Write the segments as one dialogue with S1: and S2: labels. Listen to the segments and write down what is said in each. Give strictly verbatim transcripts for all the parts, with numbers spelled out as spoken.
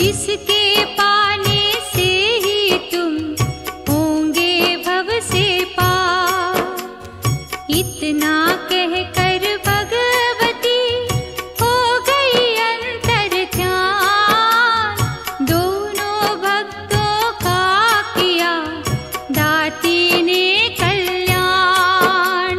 S1: जिसके पाने से ही तुम होंगे भव से पार। इतना कहकर भगवती हो गई अंतर ध्यान, दोनों भक्तों का किया दाती ने कल्याण।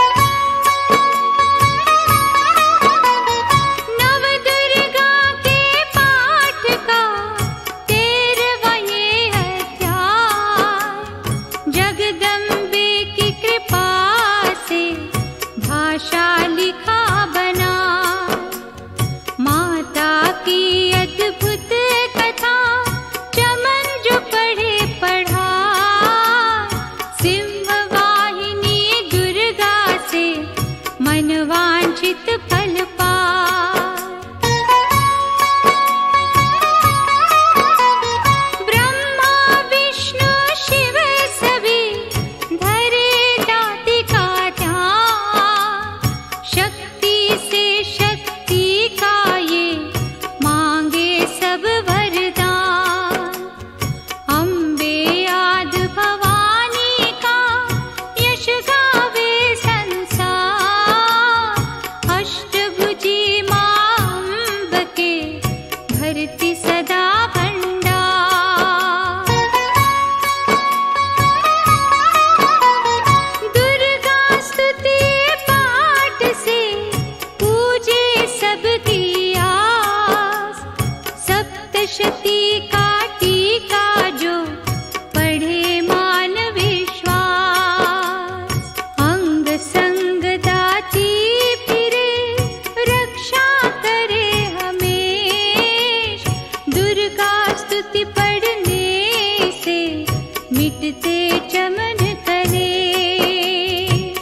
S1: नव दुर्गा के पाठ का तेरहवां ये अध्याय, जगदम्बे की कृपा से भाषा लिखा बना। माता की अद्भुत कथा चमन जो पढ़े पढ़ा, सिंहवाहिनी दुर्गा से मनवांछित फल पाए। ब्रह्मा विष्णु शिव सभी धरे दाती का ध्यान, शक्ति से शक्ति का ये मांगे सब वरदान। अम्बे आदि भवानी का यश गावे संसार, अष्टभुजी मां अम्ब के भरती सदा भंडार। दुर्गा स्तुति पाठ से पूजे सबकी आस, सप्तशती का टीका जो पढ़े मान विश्वास। अंग संग दाती फिरे रक्षा करे हमेश, दुर्गा स्तुति पढ़ने से मिटते चमन कलेश।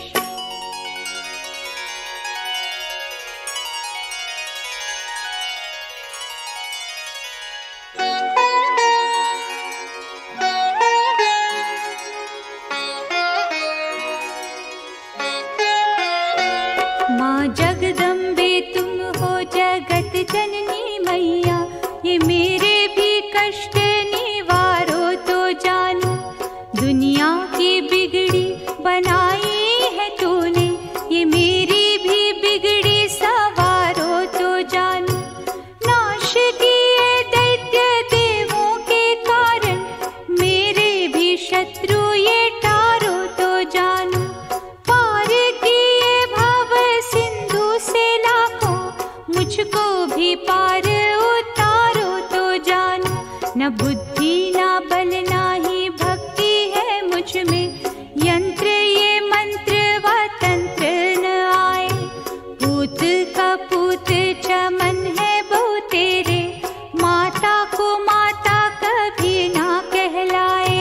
S1: माँ जगदम्बे तुम हो जगत जननी मैया, ये मेरे भी कष्ट निवारो तो जानो। दुनिया की बिगड़ी बनाई है तूने, ये मेरी भी बिगड़ी सवारो तो जानो। नाश किए दैत्य देवों के कारण, मेरे भी शत्रु ये टारो तो जानो। पार किए भव सिंधु से लाखों, मुझको भी पार उतारो तो जानो। न बुद्धि न बल ना ही भक्ति है मुझ में, यंत्र ये मंत्र व तंत्र न आए। पूत का पूत चमन है बहु तेरे, माता को माता कभी ना कहलाए।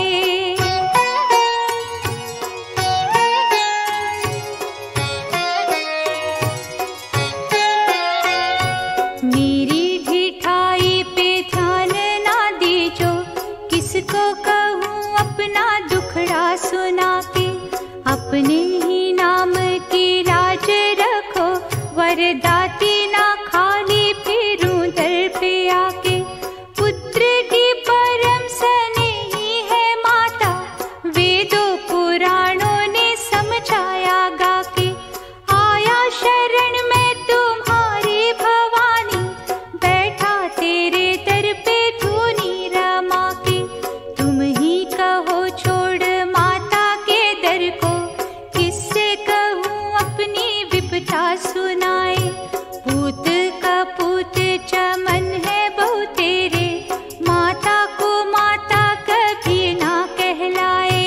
S1: मेरी ढिठाई पे ध्यान ना दीजो, किसको कहूँ अपना दुखड़ा सुना के। अपने ही नाम की लाज रखो, वरदाती ना खाली फिरूं दर पे आके। पुत्र की परम स्नेही है माता, वेदों पुराणों ने समझाया गा के। आया शरण में तुम्हारी भवानी, बैठा तेरे दर पे धूनी रमा के। तुम ही कहो छोड़ माता के दर को, किससे कहूँ अपनी विपदा सुनाए। पूत का पूत चमन है बहु तेरे, माता को माता कभी ना कहलाए।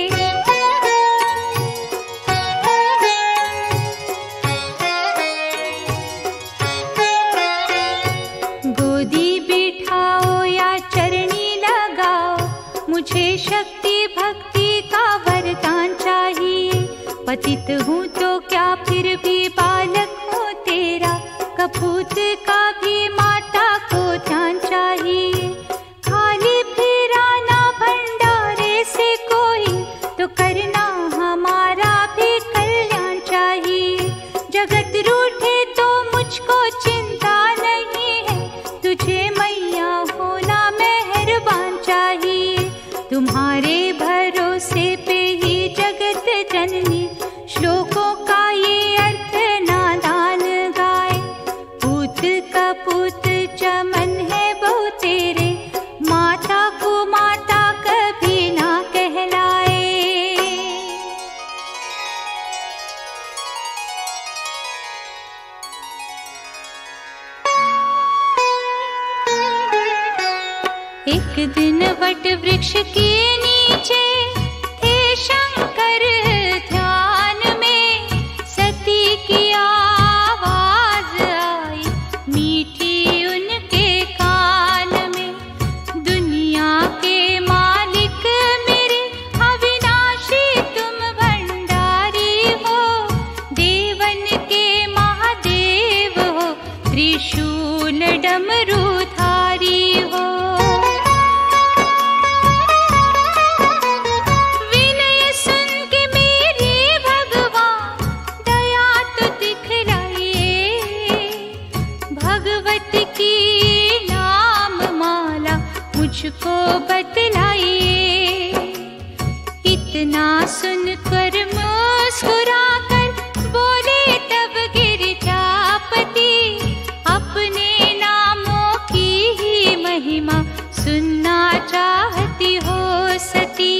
S1: गोदी बिठाओ या चरणी लगाओ, मुझे शक्ति भक्ति का वरदान चाहिए। पतित हूँ तो क्या फिर भी बालक हूँ तेरा, कपूत का भी माता को ध्यान चाहिए। खाली फिराना भंडारे से कोई, तो करना हमारा भी कल्याण चाहिए। जगत रूठे तो मुझको चिंता नहीं है, तुझे मैया होने एक दिन वट वृक्ष के नीचे थे शंकर ध्यान में, सती की आवाज आई मीठी उनके कान में। दुनिया के मालिक मेरे अविनाशी तुम भंडारी हो, देवन के महादेव हो, त्रिशूल डमरूधारी हो। मुझको बतलाइए। इतना सुनकर मुस्कुराकर बोले तब गिरिजापति, अपने नामों की ही महिमा सुनना चाहती हो सती।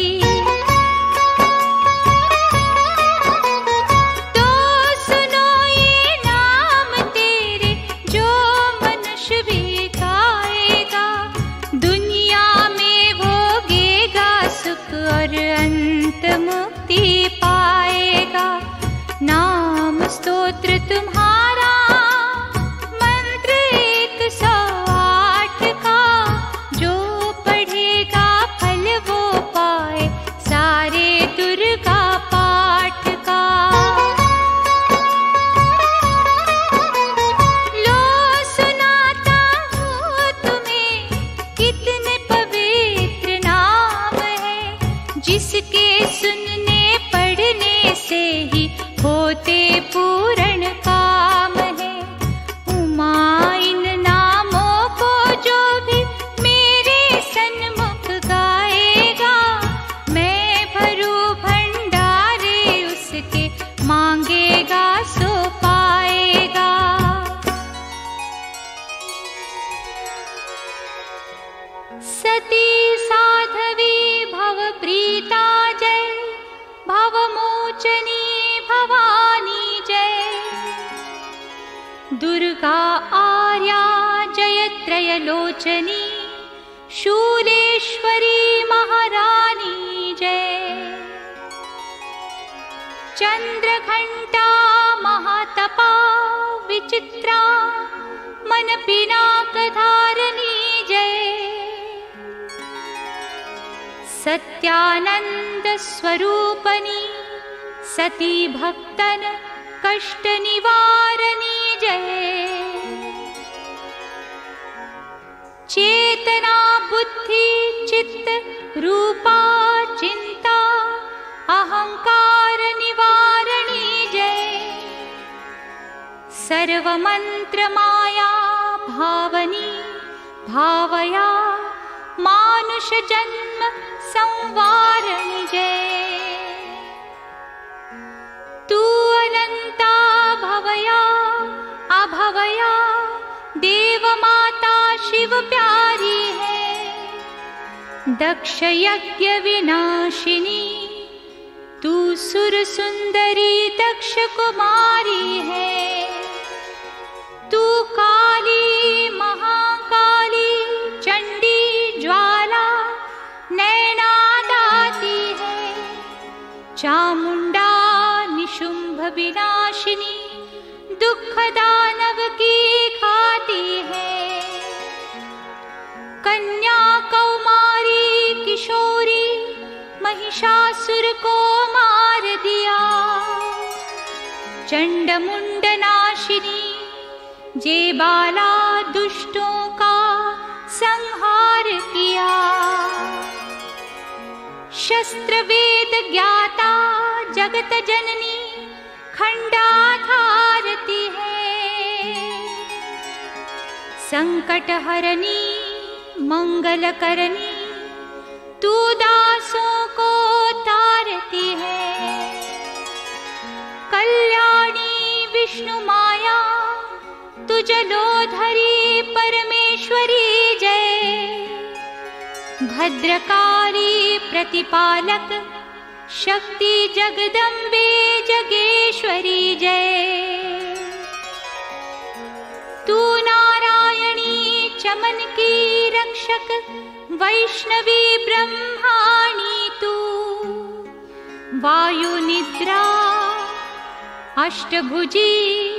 S1: तो सुनो ये नाम तेरे जो मनुष्य भी गाएगा, दुनिया में भोगेगा सुख और अंत मुक्ति पाएगा। नाम स्तोत्र तुम्हारा मंत्र एक सौ आठ का, जो पढ़ेगा फल वो पाए सारे दुर्गा पाठ का। लो सुनाता हूँ तुम्हें कितने पवित्र नाम है, जिसके सुनने पढ़ने से ही होते पूर्ण काम है। उमा इन नामों को जो भी मेरे सन्मुख गाएगा, मैं भरू भंडारे उसके मांगेगा सो पाएगा। सती साध्वी भवप्रीता जय, भवमोचनी भवानी जय। दुर्गा आर्या जय त्रयलोचनी, शूलेश्वरी महारानी जय। चंद्रघंटा महातपा विचित्रा, मन पिनाक धारणी जय। सत्यानंद स्वरूपनी, सती भक्तन कष्ट निवारणी जय। चेतना बुद्धि चित्त रूपा चिंता, अहंकार निवारणी जय। सर्वमंत्र माया भावनी, भावया मानुष जन्म संवारणी जय। तू अनंता भवया अभवया, देव माता शिव प्यारी है। दक्ष यज्ञ विनाशिनी, तू सुर सुंदरी दक्ष कुमारी है। तू काली महाकाली चंडी ज्वाला नैना दाती है। चामुंडा निशुंभ विनाशिनी, दुख दानव की खाती है। कन्या कौमारी किशोरी, महिषासुर को मार दिया। चंड मुंड नाशिनी, जे बाला दुष्टों का संहार किया। शस्त्र वेद ज्ञाता जगत जननी, खंडा धारती है। संकट हरनी मंगल करनी, तू दासों को तारती है। कल्याणी विष्णु माया, तू जलोधरी परमेश्वरी जय। भद्रकाली प्रतिपालक, शक्ति जगदम्बे जगेश्वरी जय। तू नारायणी चमन की रक्षक, वैष्णवी ब्रह्माणी तू, वायुनिद्रा अष्टभुजी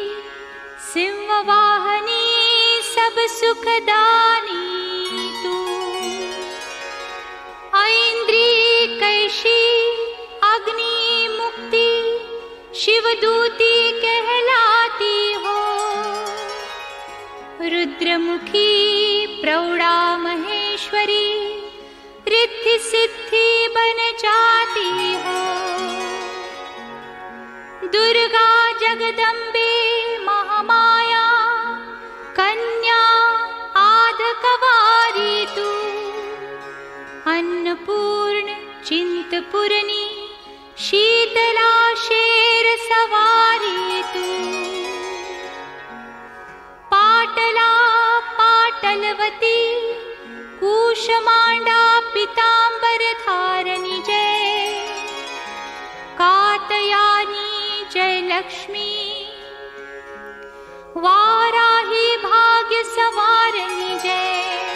S1: सिंहवाहनी सब सुखदानी तू। ऐन्द्री कैशी अग्नि मुक्ति शिवदूती कहलाती हो। रुद्रमुखी प्रौढ़ा महेश्वरी रिद्धि सिद्धि बन जाती हो। दुर्गा जगदम्बे महामाया कन्या आदकवारी तू। अन्नपूर्ण चिंतपूर्णी शीतला शेर सवारी तू। पाटला पाटलवती कूष्मांडा पीतांबर धारणी जय। कात्यायनी जय लक्ष्मी वाराही भाग्य सवारणी जय।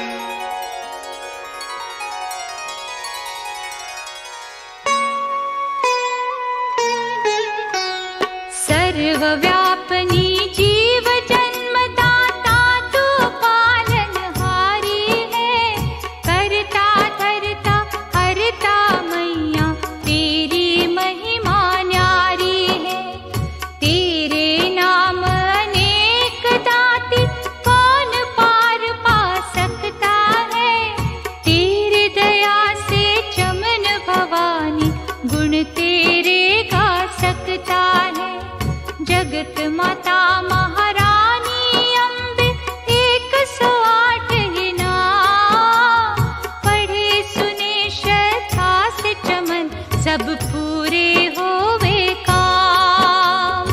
S1: सर्वव्यापनी जीव जन्मदाता तू पालनहारी है। करता धरता हरता मैया तेरी महिमा न्यारी है। तेरे नाम अनेक दाती कौन पार पा सकता है। तेरे दया से चमन भवानी गुण तेरे गा सकता है। जगत माता महारानी अम्बे एक सौ आठ ही नाम। पढ़े सुने श्रद्धा से चमन सब पूरे होवे काम।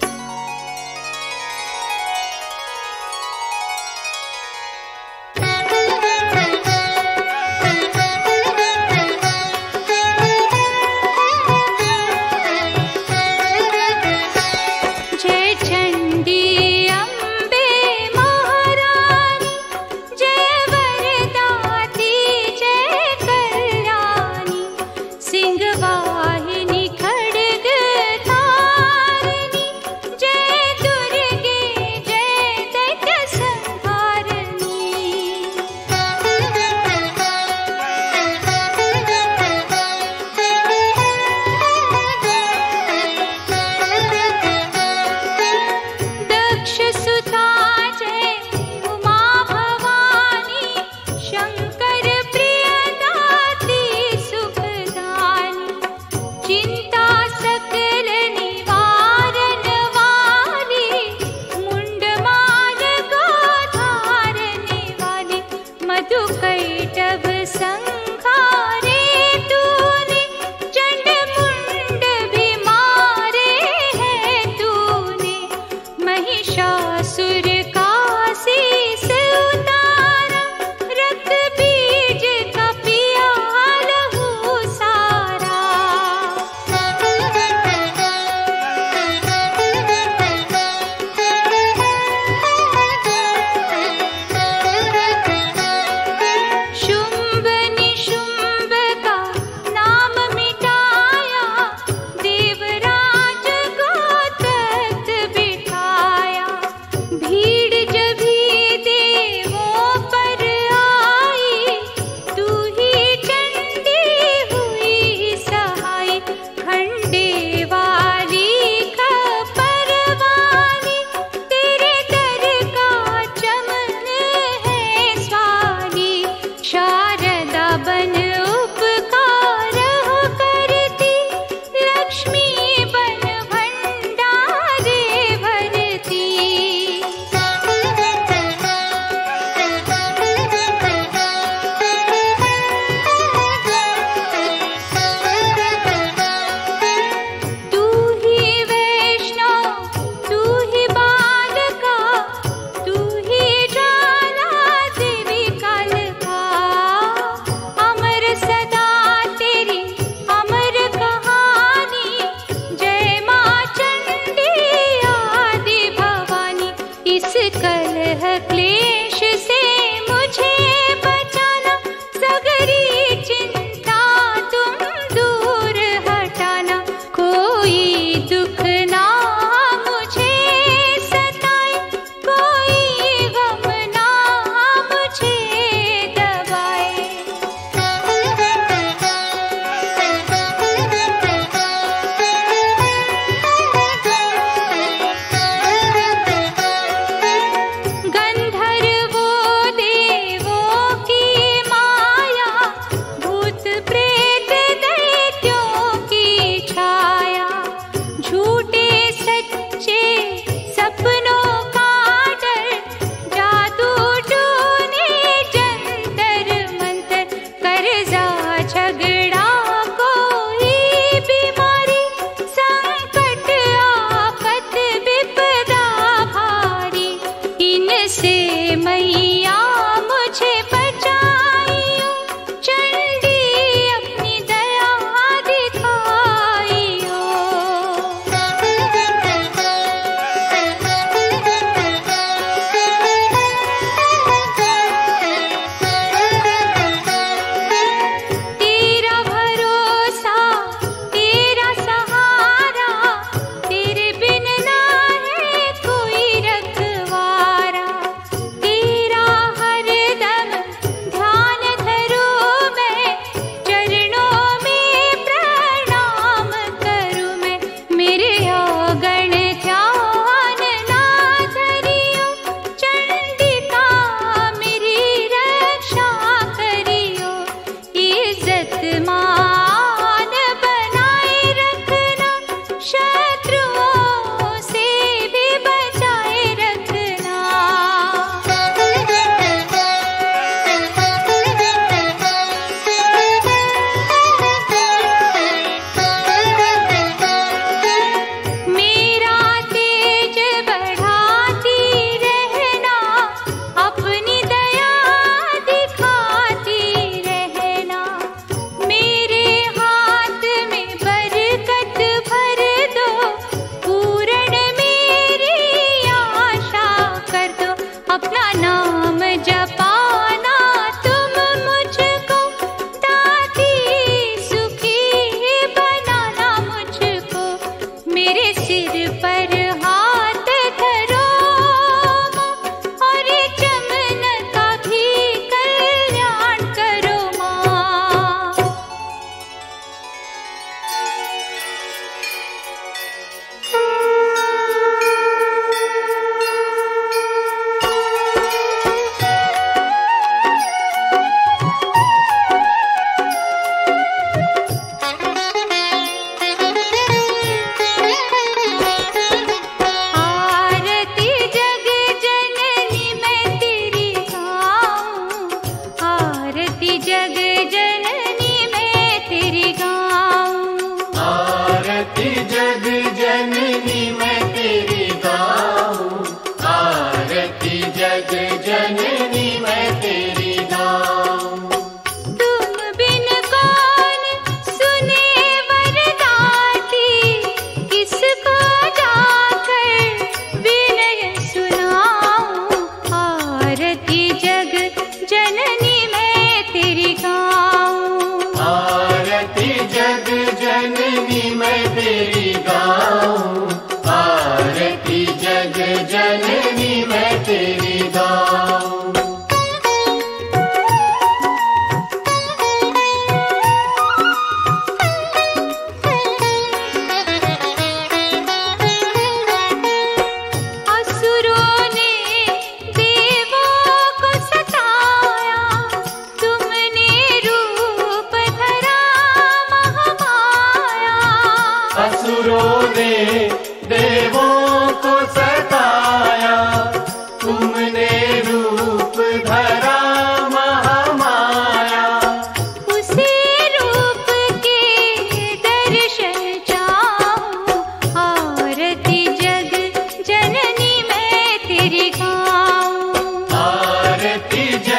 S1: जय चंडी अम्बे महारानी जय वरदाती जय कल्याणी। सिंहवाहिनी खड्गधारिणी जय दुर्गे जय दैत्य संहारिणी। दक्ष सुता जय उमा भवानी शंकर प्रियदाती सुखदानी। चिंता सकल निवारण वाली मुंडमाल को धारने वाली। मधु कैटभ संहारे तूने चंड मुंड भी मारे हैं तूने। महिषासुर का शीस उतारा रक्त बीज का पिया लहू सारा। शुंभ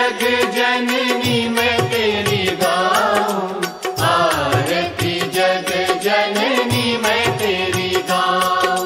S2: जग जननी मैं तेरी गाऊं, आरती जग जननी मैं तेरी गाऊं।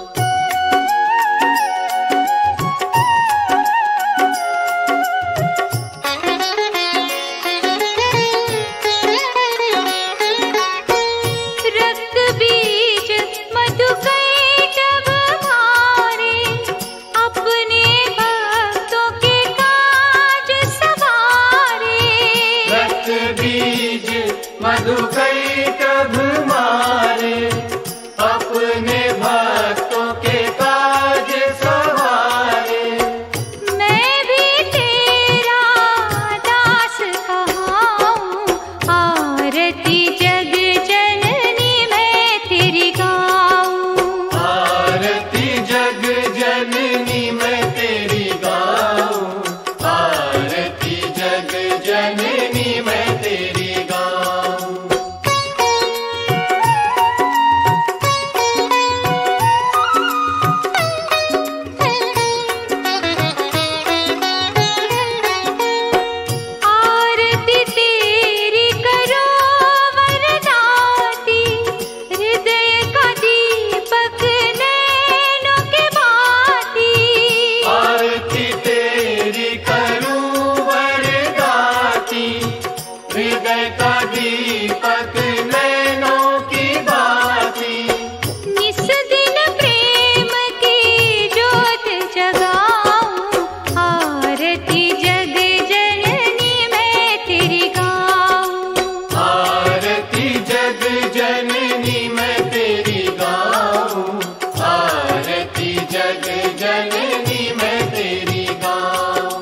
S1: रक्त बीज मधु कैटभ मारे, अपने भक्तों के काज सवारे।
S2: रक्त बीज मधु कैटभ मारे, अपने भक्तों के काज सवारे।
S1: मैं भी तेरा दास कहाऊं, आरती जग जननी मैं तेरी गाऊं।
S2: आरती जग जननी मैं तेरी गाऊं, आरती जग जननी मैं तेरी गाऊं।
S1: आरती तेरी करो वरदाती, हृदय का दीपक नैनों के बाती।
S2: आरती तेरी करूं वरदाती, हृदय का दीपक नैनों की बाती।
S1: निस दिन प्रेम की ज्योत जगाऊं, आरती जग जननी मैं तेरी गाऊं।
S2: आरती जग जननी मैं तेरी गाऊं, आरती जग जननी मैं तेरी गाऊं।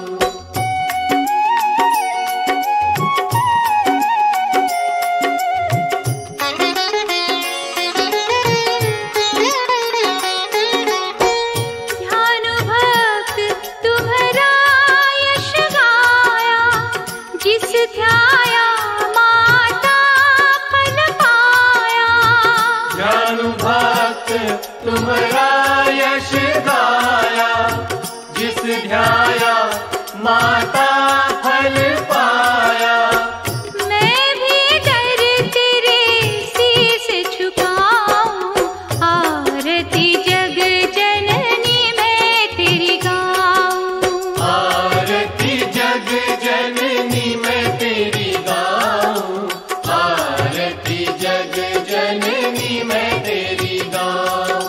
S1: ध्यान भक्त तुम्हारा यश गाया, जिस ध्याया माता फल पाया।
S2: जानु भक्त तुम्हारा यश गाया, जिस ध्याया माता फल पाया।
S1: मैं भी डर तेरे शीस झुकाऊं, आरती जग जननी मैं तेरी गाऊं।
S2: आरती जग जननी मैं तेरी गाऊं, आरती जग जननी मैं तेरी गाऊं।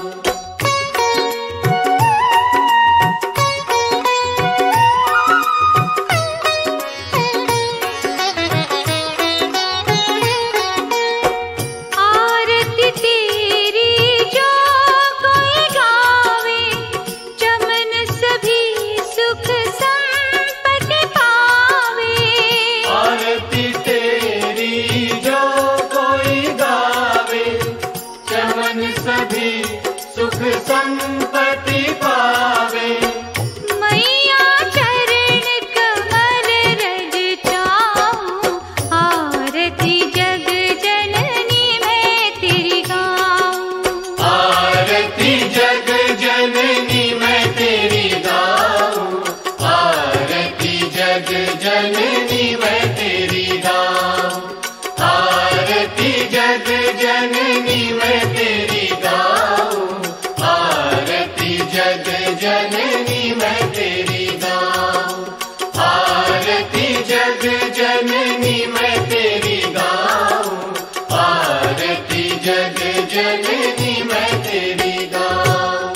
S1: आरती तेरी जो कोई गावे, चमन सभी सुख संपत्ति पावे।
S2: आरती तेरी जो कोई गावे, चमन सभी सुख संपत्ति पावे।
S1: मैया चरण कमल रज चाहूं, आरती जग जननी मैं तेरी गाऊं।
S2: आरती जग जननी मैं तेरी गाऊं, आरती जग जननी मैं तेरी गाऊं। आरती जग जननी मैं तेरी गाऊं, आरती जग जननी मैं तेरी गाऊं। आरती जग जननी मैं तेरी गाऊं, आरती जग जननी मैं तेरी गाऊं।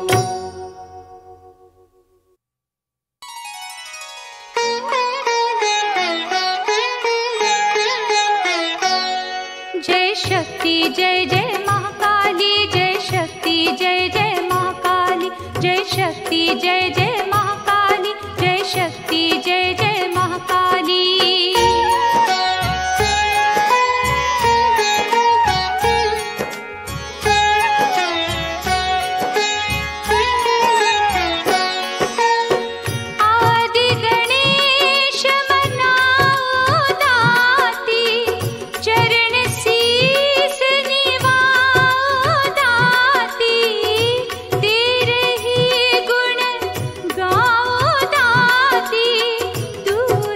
S1: जय शक्ति जय जय महाकाली, जय शक्ति जय जय महाकाली, जय शक्ति जय जय महाकाली, जय शक्ति जय जय महाकाली। आदि गणेश मनाओ दाती, चरण शीस निवाओ दाती। तेरे ही गुण गाओ दाती, तू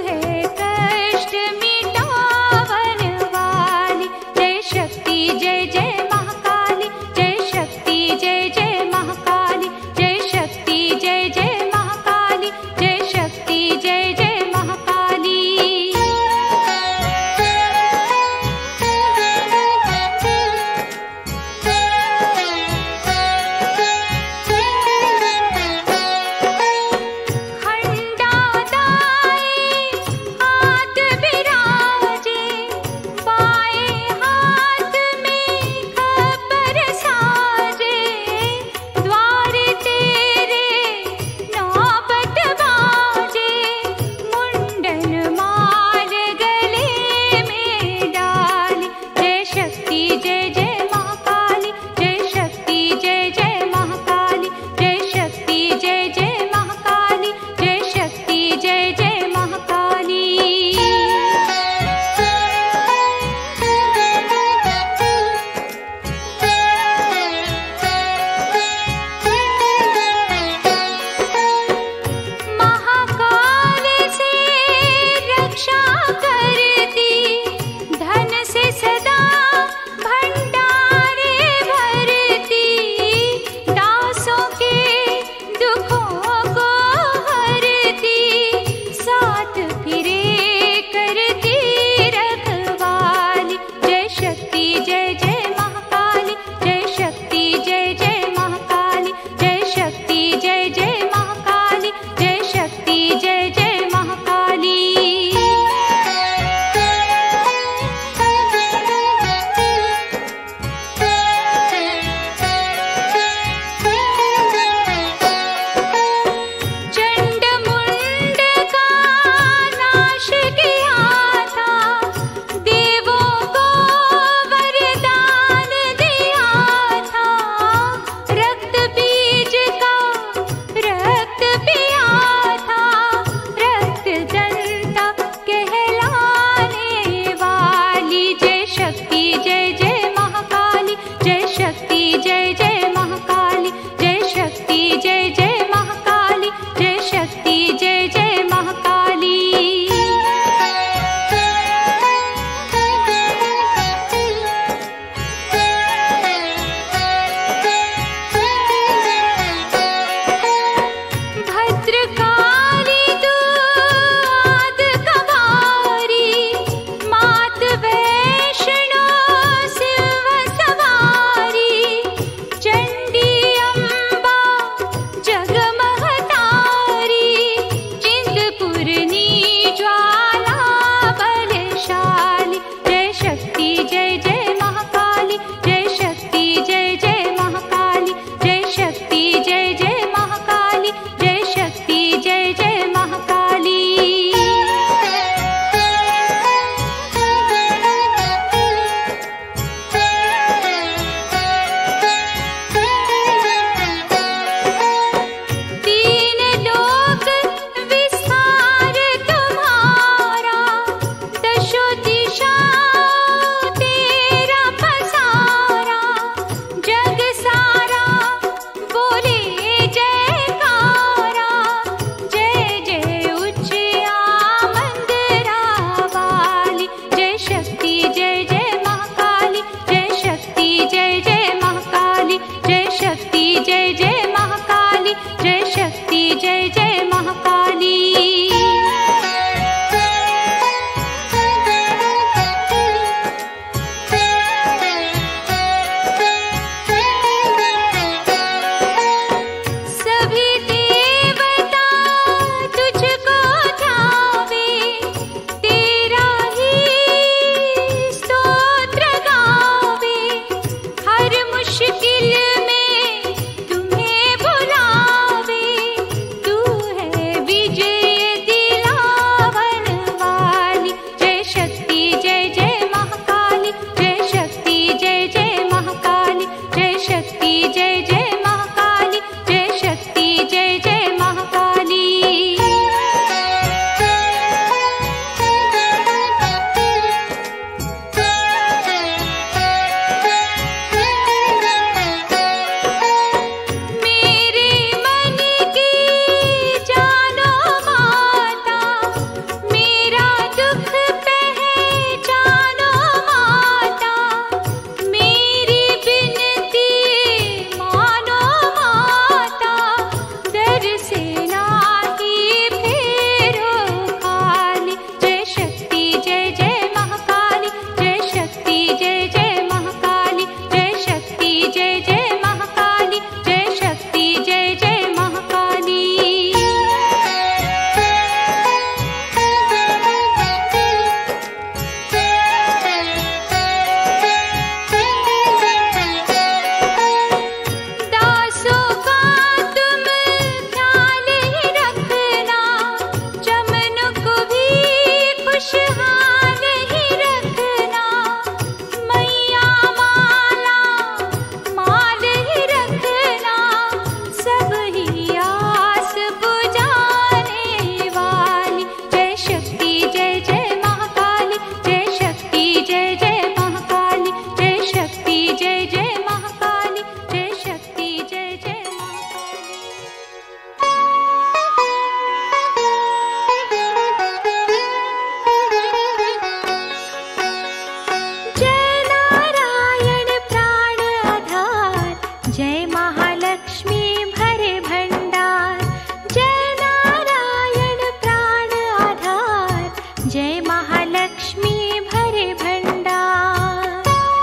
S1: जय महालक्ष्मी भरे भंडार।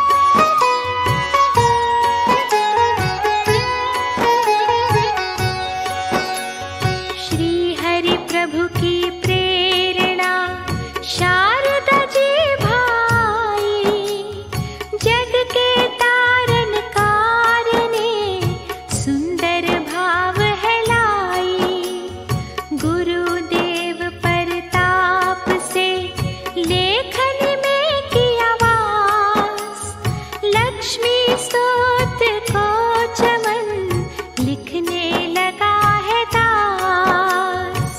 S1: श्री हरि प्रभु की प्रेरणा शारदा जी भाई, जग के तारन कारने सुंदर भाव है लाई। गुरुदेव परताप से लेखन में किया वास, लक्ष्मी स्तोत्र को चमन लिखने लगा है दास।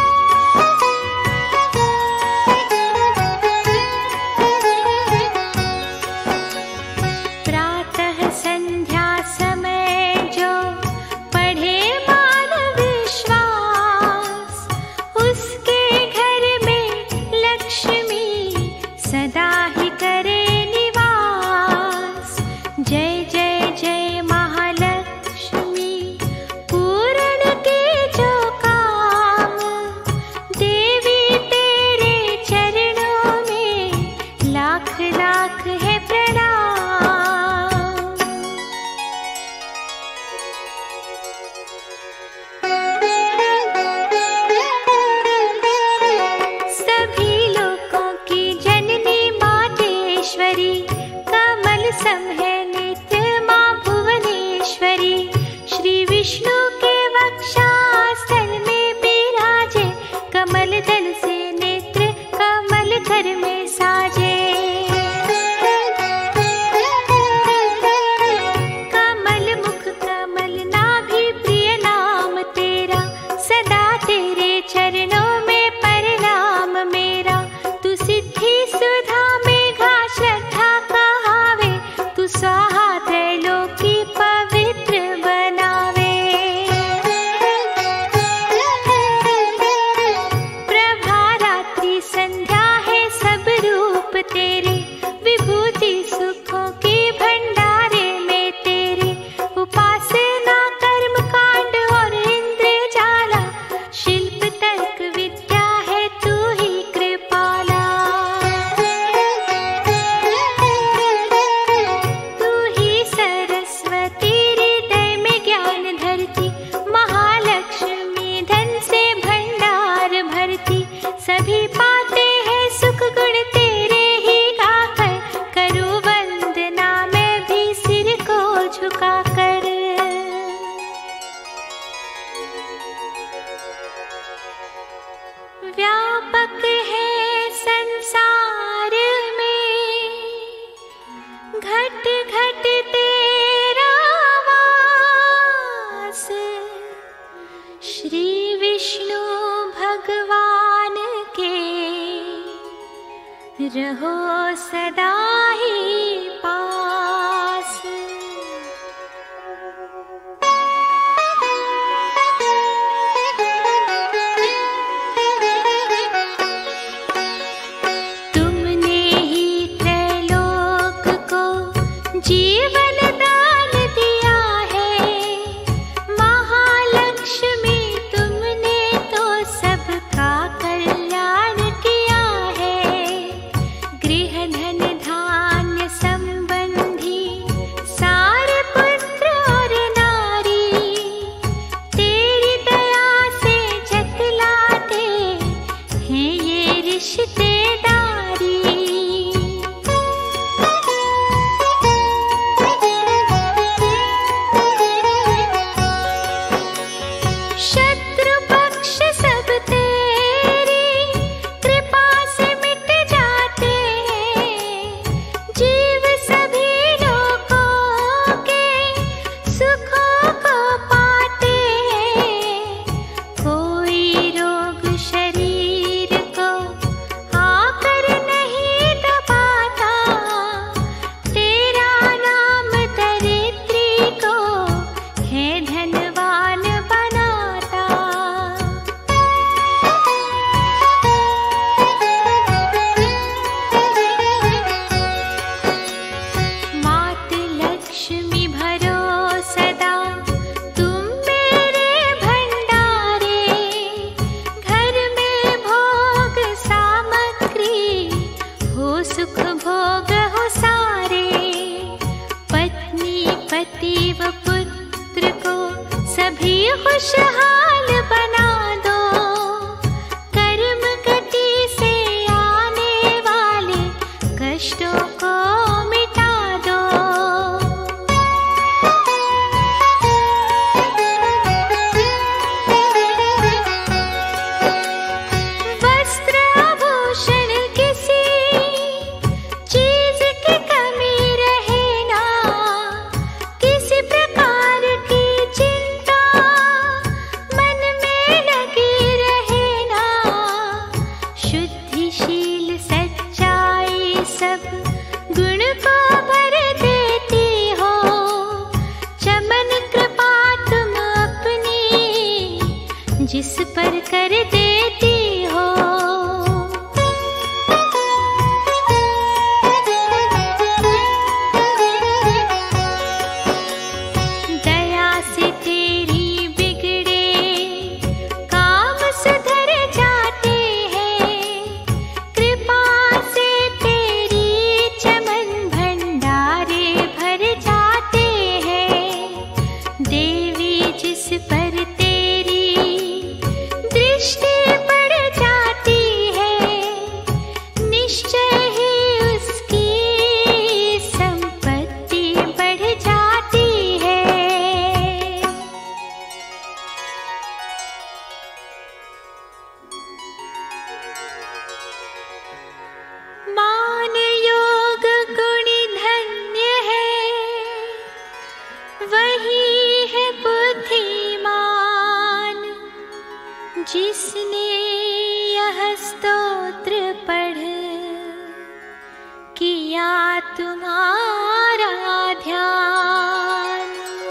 S1: प्रातः संध्या समय जो पढ़े मान विश्वास, उसके घर में लक्ष्मी सदा ही करे निवास। जय जय जय महालक्ष्मी पूर्ण के जो काम, देवी तेरे चरणों में लाख लाख है प्रणाम। सभी लोकों की जननी मातेश्वरी, कमल सम है नित्य माँ भुवनेश्वरी। श्री विष्णु के वक्षास्थल में विराजे, कमल दल से नेत्र कमल कर में साजे। कमल मुख कमल नाभि प्रिय नाम तेरा, सदा तेरे चरणों में प्रणाम मेरा। तू सिद्धि सुधा मेघा श्रद्धा कहावे, तू स्वाहा त्रैलोकी पवित्र बनावे। प्रभा रात्रि संध्या है सब रूप तेरे, विभूति सुखों के भंडारे में तेरे। उपासना कर्म कांड और इंद्र जाला, शिल्प तर्क विद्या है तू ही कृपाला। तू ही सरस्वती हृदय में ज्ञान धरती, महालक्ष्मी धन से भंडार भरती। सभी पाते हैं सुख गुण तेरे ही गाकर, करूँ वंदना मैं भी सिर को झुकाकर। व्यापक है संसार में घट घट तेरा वास, श्री विष्णु भगवान के रहो सदा ही पास। तुमने ही त्रैलोक को जीवन दान दिया है, महालक्ष्मी तुमने तो सबका कल्याण किया है। गृह धन धान्य सम किया तुम्हारा ध्यान।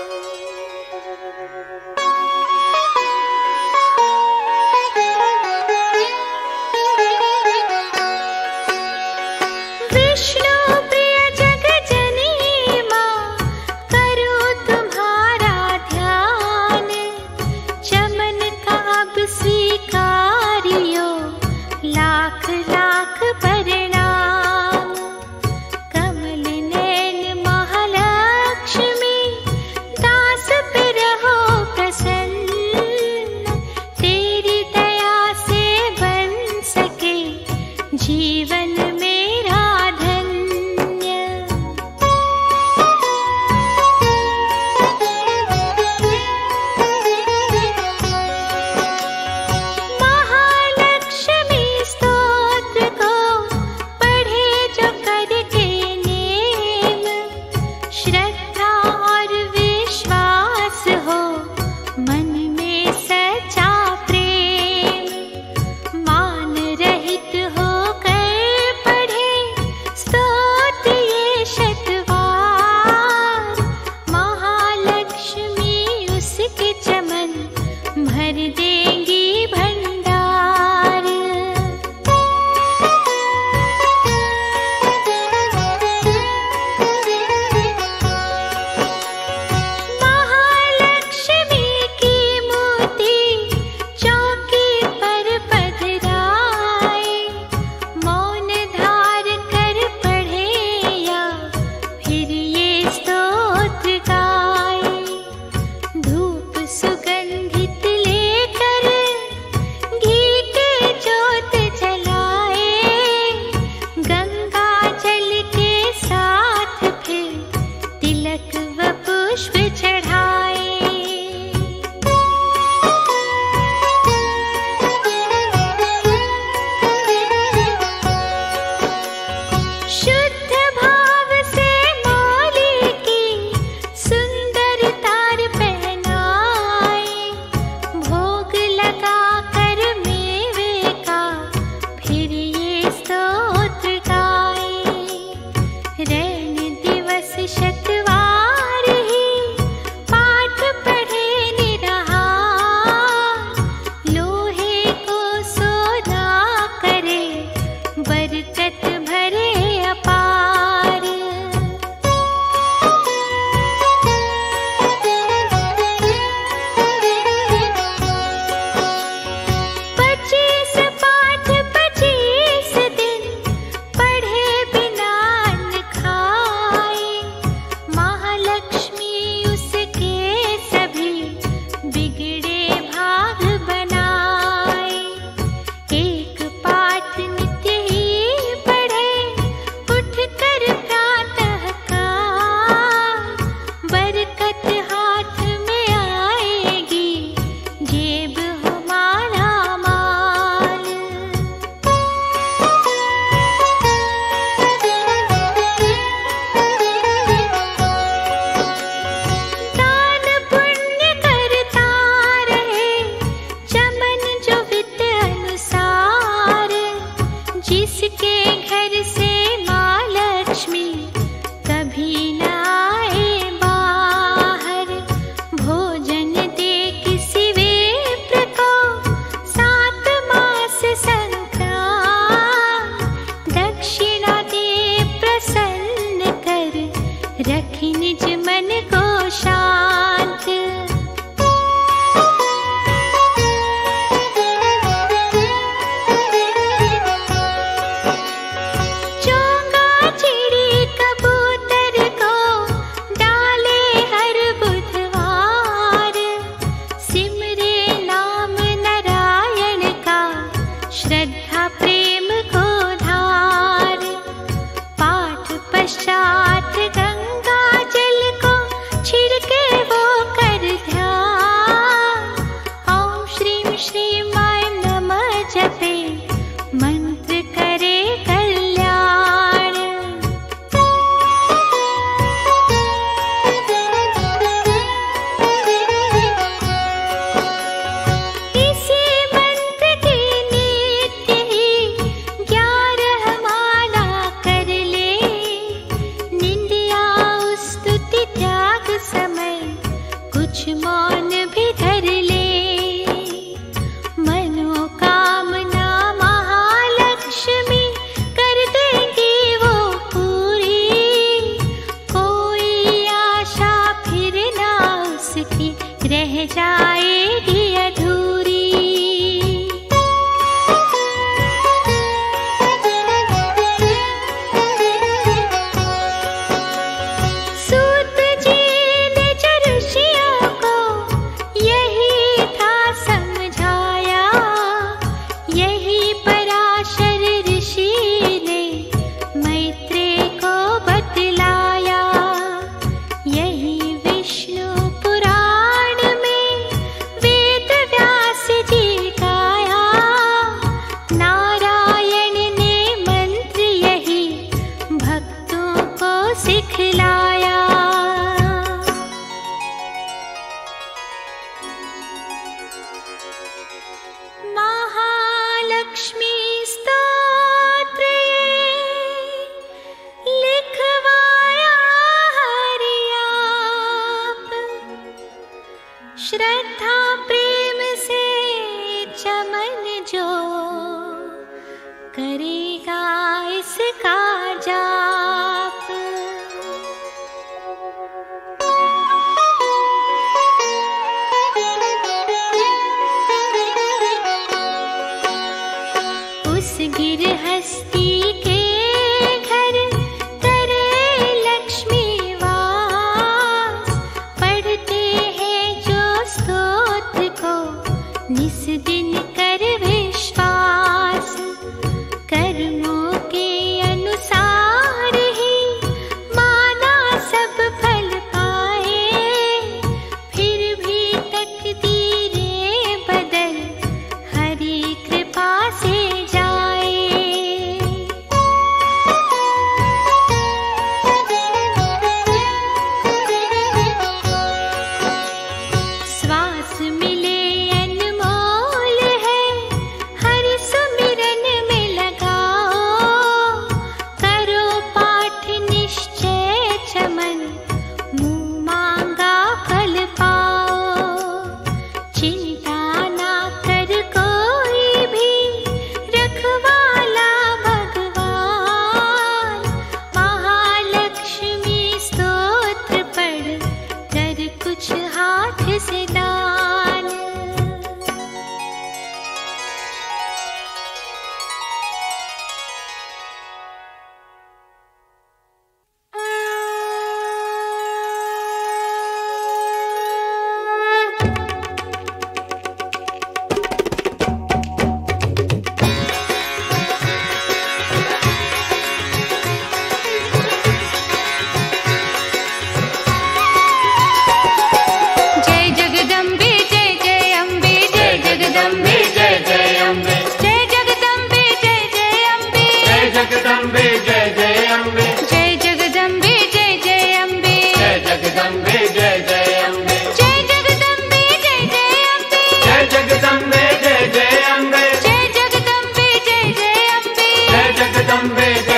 S1: विष्णु प्रिय जग जननी माँ, करूँ तुम्हारा ध्यान। चमन का अब स्वीकारियो, लाख लाख प्रणाम। कमल नैन महालक्ष्मी, दास पे रहो प्रसन्न। तेरी दया से बन सके जीवन मेरा धन्य। महालक्ष्मी स्तोत्र को पढ़े जो करके नेम, श्रद्धा और विश्वास हो मन में सच्चा प्रेम। मान रहित होकर पढ़े स्तोत्र ये शतवार, महालक्ष्मी उसके चमन भर देंगी भंडार। महालक्ष्मी की मूर्ति चौकी पर पधराए, मौन धार कर पढ़े या फिर ये स्तोत्र गाए। धूप सुगंधित लेकर घी के जोत जलाए, गंगा जल के साथ फिर तिलक व पुष्प चढ़ाए। शुद्ध भाव से मौली की सुंदर तार पहनाए, भोग लगा कर मेवे का फिर ये स्तोत्र गाए। रैन दिवस शतवार ही पाठ पढ़े निरहार, लोहे को सोना करे बरकत भरे अपार। पच्चीस पाठ पच्चीस दिन पढ़े बिना अन्न खाए, महालक्ष्मी उसके सभी बिगड़े भाग बनाए। एक पाठ नित्य ही पढ़े उठ कर प्रातः काल, बरकत हाथ में आएगी जेब हो माला माल। दान पुण्य करता रहे चमन जो वित्त अनुसार, जिसके घर से माँ लक्ष्मी कभी न आए बाहर। भोजन दे किसी विप्र को सात मास संक्रांत, दक्षिणा दे प्रसन्न कर रखी निज मन को शांत। इसका इसका जाप। उस गिरहस्ती के घर करे लक्ष्मी वास, पढ़ते हैं जो स्तोत्र को निस दिन कर विश्वास। कर्मों के अनुसार ही माना सब फल पाए, फिर भी तकदीरें बदल हरि कृपा से जाए। श्वास मिले अनमोल है, हरि सुमिरन में लगाओ। करो पाठ निश्चय चमन, मुँह मांगा फल पाओ। चिंता ना कर कोई भी, रखवाला भगवान। महालक्ष्मी स्तोत्र पढ़ कर कुछ हाथ से दान। जय जगदम्बे जय जय अम्बे, जय जगदम्बे
S2: जय जय अम्बे,
S1: जय जगदम्बे जय जय अम्बे,
S2: जय जगदम्बे जय जय अम्बे,
S1: जय जगदम्बे जय जय अम्बे,
S2: जय जगदम्बे जय जय अम्बे,
S1: जय जगदम्बे जय जय अम्बे,
S2: जय जगदम्बे जय जय अम्बे,
S1: जय जगदम्बे जय जय अम्बे,
S2: जय जगदम्बे।